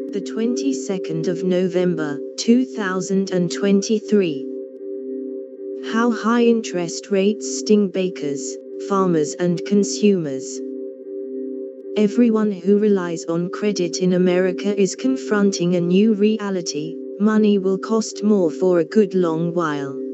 The 22nd of November, 2023. How high interest rates sting bakers, farmers and consumers. Everyone who relies on credit in America is confronting a new reality: money will cost more for a good long while.